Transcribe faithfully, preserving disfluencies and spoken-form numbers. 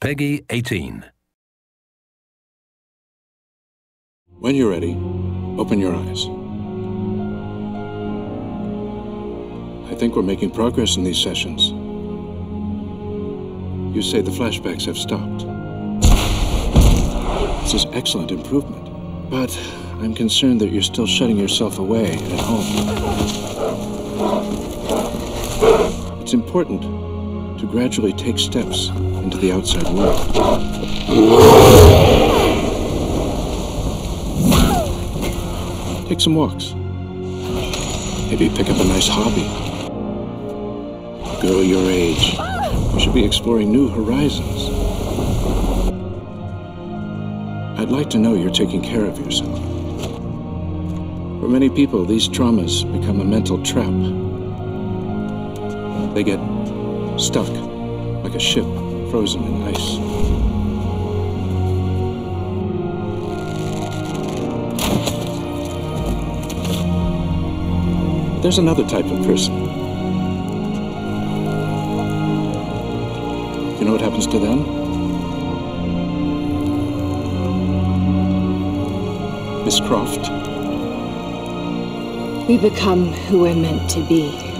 Peggy eighteen. When you're ready, open your eyes. I think we're making progress in these sessions. You say the flashbacks have stopped. This is excellent improvement, but I'm concerned that you're still shutting yourself away at home. It's important to gradually take steps into the outside world. Take some walks. Maybe pick up a nice hobby. A girl your age, you should be exploring new horizons. I'd like to know you're taking care of yourself. For many people, these traumas become a mental trap. They get stuck, like a ship frozen in ice. There's another type of person. You know what happens to them? Miss Croft? We become who we're meant to be.